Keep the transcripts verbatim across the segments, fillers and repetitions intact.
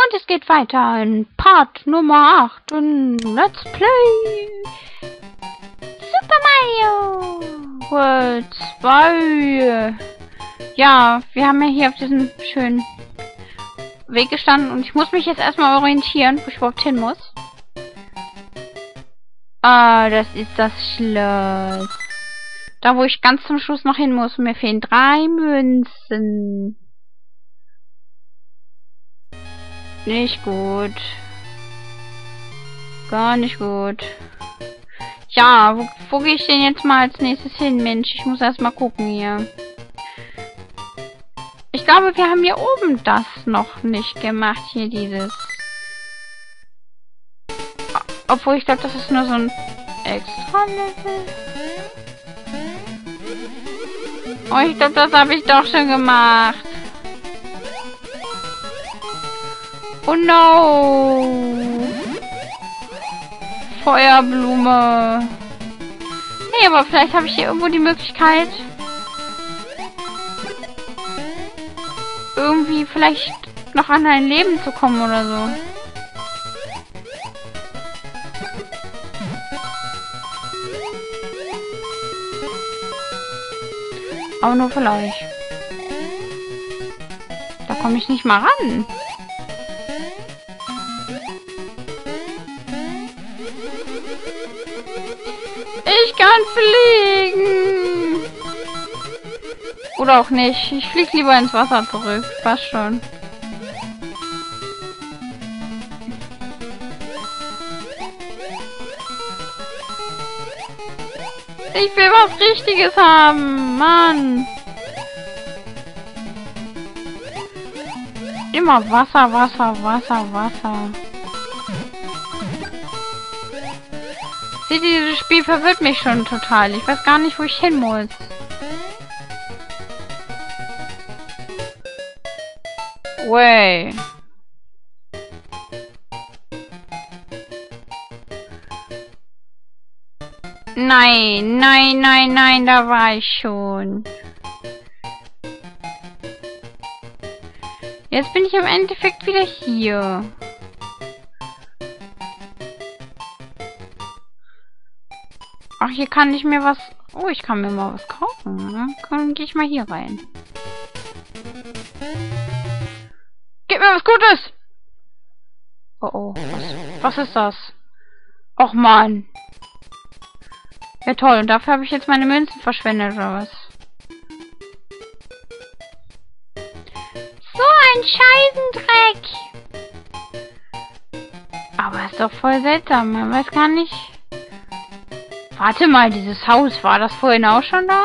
Und es geht weiter in Part Nummer acht und Let's Play Super Mario World zwei. Ja, wir haben ja hier auf diesem schönen Weg gestanden und ich muss mich jetzt erstmal orientieren, wo ich überhaupt hin muss. Ah, das ist das Schloss. Da, wo ich ganz zum Schluss noch hin muss. Mir fehlen drei Münzen. Nicht gut. Gar nicht gut. Ja, wo, wo gehe ich denn jetzt mal als nächstes hin, Mensch? Ich muss erst mal gucken hier. Ich glaube, wir haben hier oben das noch nicht gemacht. Hier dieses. Obwohl, ich glaube, das ist nur so ein extra Level. Oh, ich glaube, das habe ich doch schon gemacht. Oh no! Feuerblume. Nee, aber vielleicht habe ich hier irgendwo die Möglichkeit, irgendwie vielleicht noch an ein Leben zu kommen oder so. Aber nur vielleicht. Da komme ich nicht mal ran. Ich kann fliegen. Oder auch nicht. Ich fliege lieber ins Wasser zurück. Passt schon. Ich will was Richtiges haben. Mann. Immer Wasser, Wasser, Wasser, Wasser. Sieh, dieses Spiel verwirrt mich schon total. Ich weiß gar nicht, wo ich hin muss. Way. Nein, nein, nein, nein, da war ich schon. Jetzt bin ich im Endeffekt wieder hier. Ach, hier kann ich mir was... Oh, ich kann mir mal was kaufen. Ne? Dann gehe ich mal hier rein. Gib mir was Gutes! Oh, oh. Was, was ist das? Och, Mann. Ja, toll. Und dafür habe ich jetzt meine Münzen verschwendet, oder was? So ein Scheißendreck! Aber ist doch voll seltsam. Man weiß gar nicht... Warte mal, dieses Haus, war das vorhin auch schon da?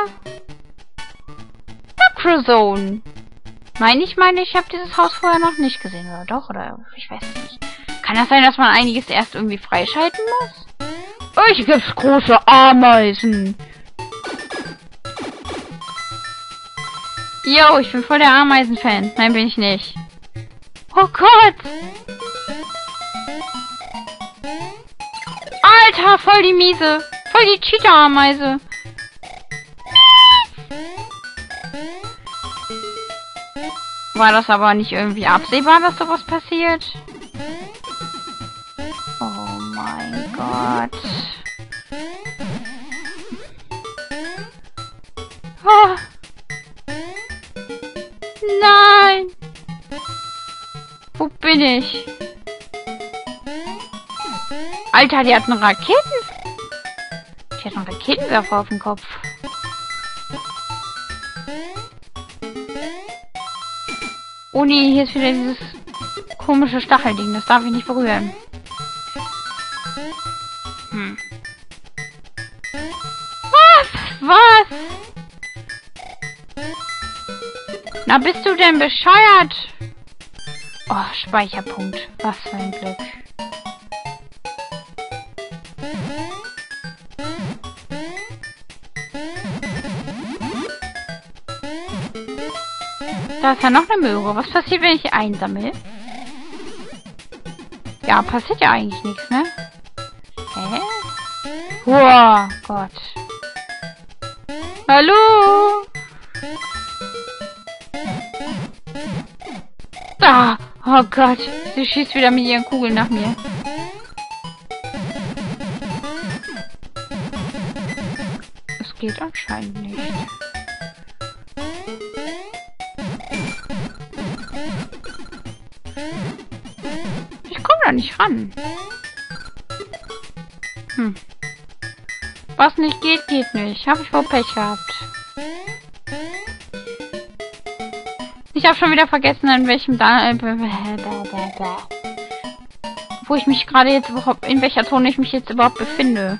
Macrozone. Nein, ich meine, ich habe dieses Haus vorher noch nicht gesehen, oder doch? Oder ich weiß es nicht. Kann das sein, dass man einiges erst irgendwie freischalten muss? Oh, hier gibt's große Ameisen. Yo, ich bin voll der Ameisen-Fan. Nein, bin ich nicht. Oh Gott! Alter, voll die miese. Voll die Cheetah-Ameise. War das aber nicht irgendwie absehbar, dass sowas passiert? Oh mein Gott. Oh. Nein. Wo bin ich? Alter, die hat einen Raketen... Die hat einen Raketenwerfer auf dem Kopf. Oh nee, hier ist wieder dieses komische Stachelding. Das darf ich nicht berühren. Hm. Was? Was? Na, bist du denn bescheuert? Oh, Speicherpunkt. Was für ein Glück. Da ist ja noch eine Möhre. Was passiert, wenn ich einsammle? Ja, passiert ja eigentlich nichts, ne? Hä? Oh Gott. Hallo? Ah, Oh Gott, sie schießt wieder mit ihren Kugeln nach mir. Es geht anscheinend nicht. Ich komme da nicht ran. Hm. Was nicht geht, geht nicht. Habe ich wohl Pech gehabt. Ich habe schon wieder vergessen, in welchem da äh, wo ich mich gerade jetzt überhaupt, in welcher Zone ich mich jetzt überhaupt befinde.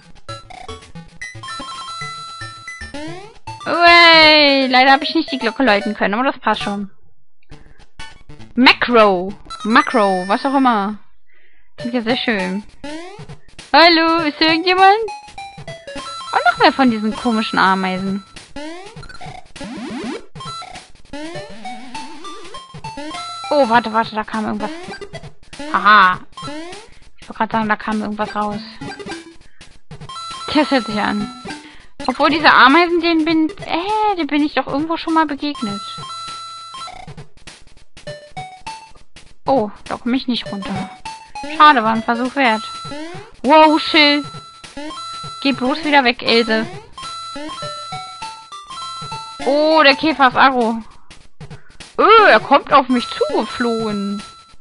Uey, leider habe ich nicht die Glocke läuten können, aber das passt schon. Macro, Macro, was auch immer. Klingt ja sehr schön. Hallo, ist hier irgendjemand? Und noch mehr von diesen komischen Ameisen. Oh, warte, warte, da kam irgendwas. Haha. Ich wollte gerade sagen, da kam irgendwas raus. Das hört sich an. Obwohl diese Ameisen, denen bin... Äh, den bin ich doch irgendwo schon mal begegnet. Oh, da komme ich nicht runter. Schade, war ein Versuch wert. Wow, Schill. Geh bloß wieder weg, Else. Oh, der Käfer ist aggro. Oh, er kommt auf mich zugeflogen.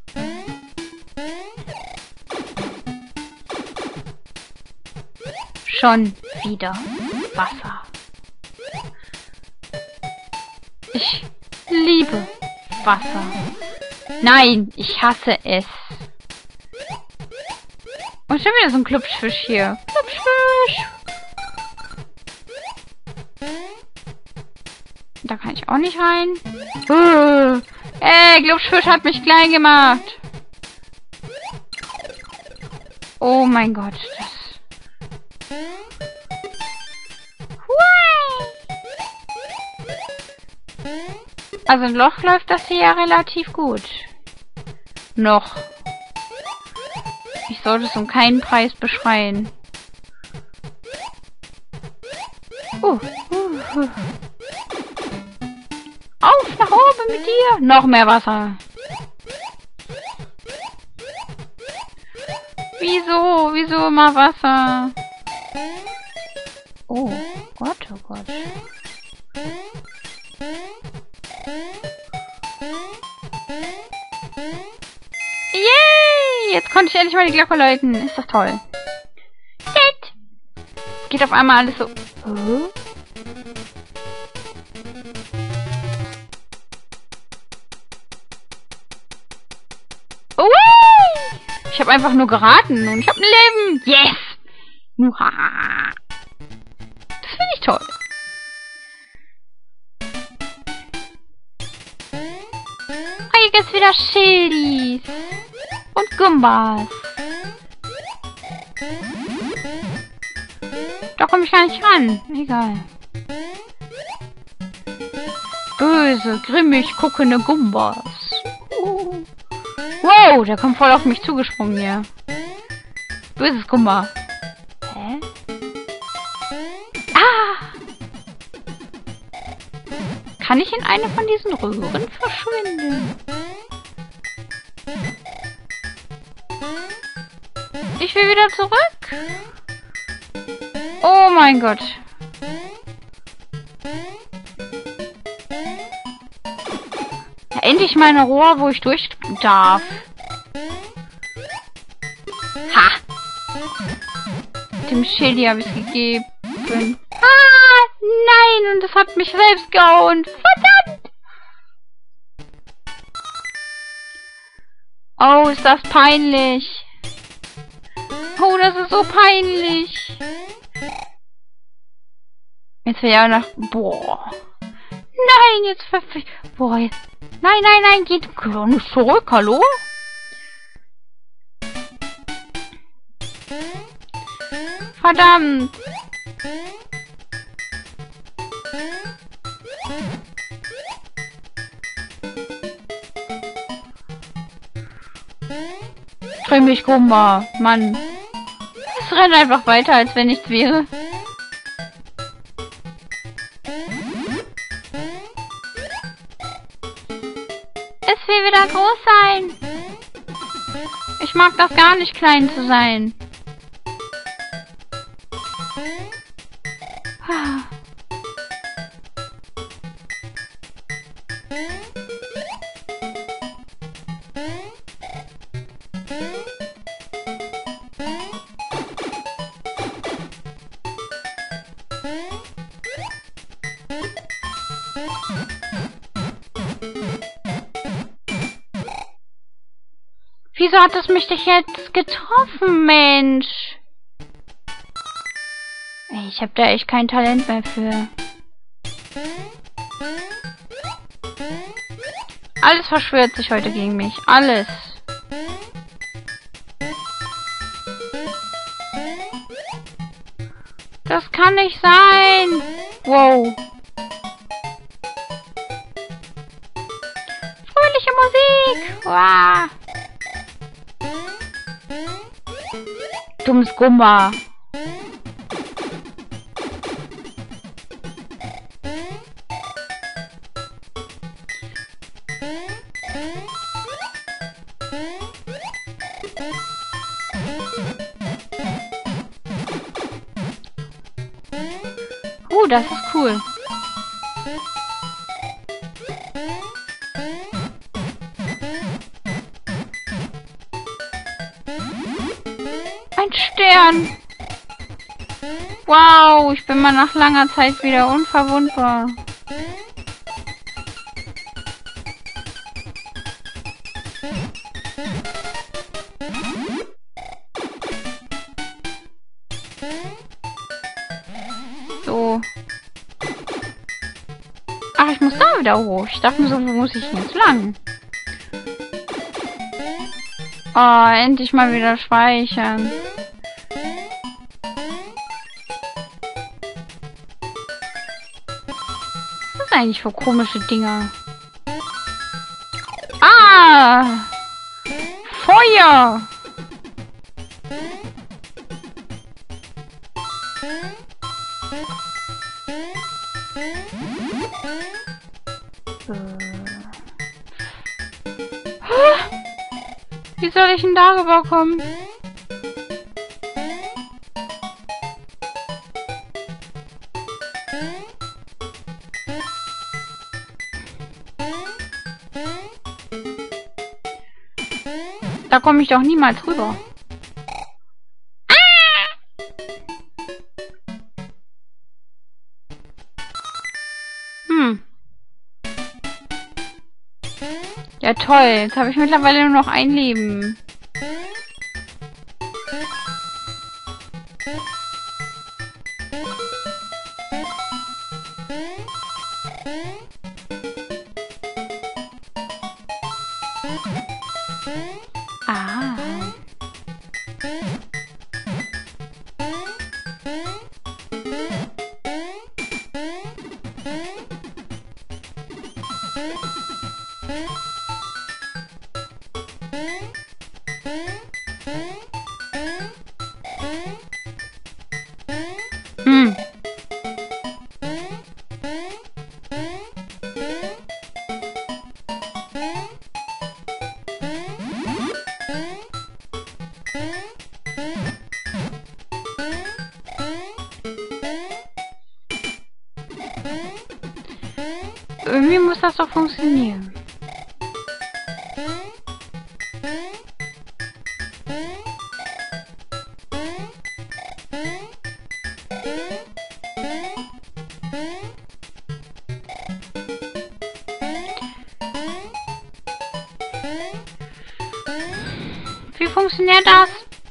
Schon wieder Wasser. Ich liebe Wasser. Nein, ich hasse es. Und schon wieder so ein Klubschfisch hier. Klubschfisch. Da kann ich auch nicht rein. Uh, ey, Glubschfisch hat mich klein gemacht. Oh mein Gott. Das... Also ein Loch läuft das hier ja relativ gut. Noch. Ich sollte es um keinen Preis beschreien. Uh, uh, uh. Auf, nach oben mit dir! Noch mehr Wasser. Wieso? Wieso immer Wasser? Oh Gott, oh Gott. Yay! Jetzt konnte ich endlich mal die Glocke läuten. Ist doch toll. Shit! Es geht auf einmal alles so... Oh? Ui! Ich habe einfach nur geraten und ich habe ein Leben. Yes! Muhaha. Das finde ich toll. Ah, hier gibt's wieder Schildis. Und Gumbas. Da komme ich gar nicht ran. Egal. Böse, grimmig guckende Gumbas. Uh. Wow, der kommt voll auf mich zugesprungen hier. Böses Gumba. Hä? Ah! Kann ich in eine von diesen Röhren verschwinden? Ich will wieder zurück. Oh mein Gott. Ja, endlich mal ein Rohr, wo ich durch darf. Ha! Dem Schildi habe ich es gegeben. Ah, nein, und das hat mich selbst gehauen. Verdammt! Oh, ist das peinlich. Oh, das ist so peinlich. Jetzt will ja noch... Boah. Nein, jetzt verficht... Boah, jetzt... Nein, nein, nein, geht doch nicht zurück, hallo? Verdammt. Grimmig Gumba, Mann. Es rennt einfach weiter, als wenn nichts wäre. Es will wieder groß sein. Ich mag das gar nicht, klein zu sein. Wieso hat es mich dich jetzt getroffen, Mensch? Ey, ich hab da echt kein Talent mehr für. Alles verschwört sich heute gegen mich. Alles. Das kann nicht sein. Wow. Fröhliche Musik. Wow. Dummes Gumba. Oh, das ist cool. Ein Stern. Wow, ich bin mal nach langer Zeit wieder unverwundbar. So. Ach, ich muss da wieder hoch. Ich dachte mir so, wo muss ich jetzt lang? Oh, endlich mal wieder speichern. Was ist eigentlich für komische Dinger? Ah! Feuer! Wie soll ich denn darüber kommen? Da komme ich doch niemals rüber. Hm. Ja toll, jetzt habe ich mittlerweile nur noch ein Leben. Ah. Hm. Irgendwie muss das doch funktionieren. Wie funktioniert das?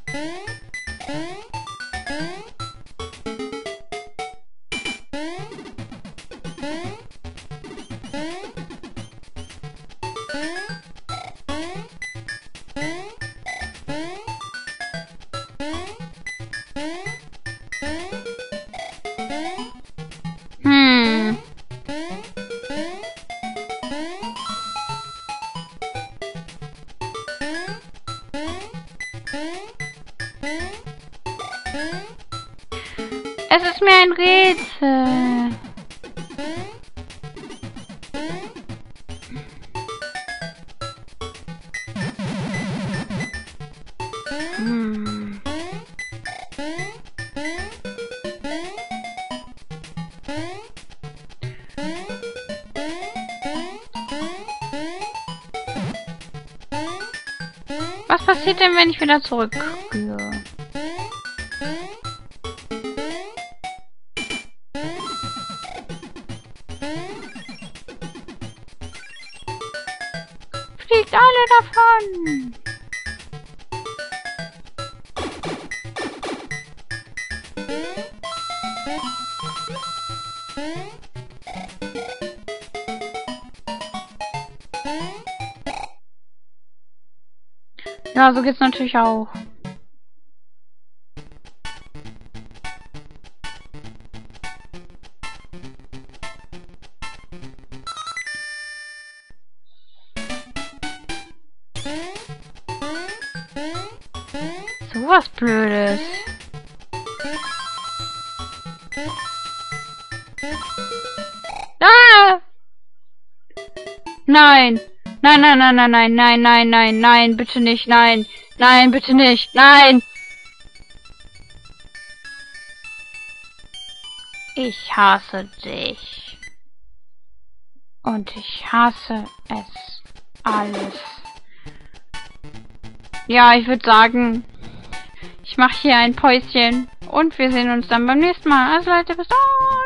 Hm. Es ist mir ein Rätsel. Hm. Was passiert denn, wenn ich wieder zurückgehe? Fliegt alle davon! Ja, so geht's natürlich auch. So was Blödes. Ah! Nein! Nein, nein, nein, nein, nein, nein, nein, nein, nein, bitte nicht, nein, nein, bitte nicht, nein! Ich hasse dich. Und ich hasse es alles. Ja, ich würde sagen, ich mache hier ein Päuschen und wir sehen uns dann beim nächsten Mal. Also Leute, bis dann!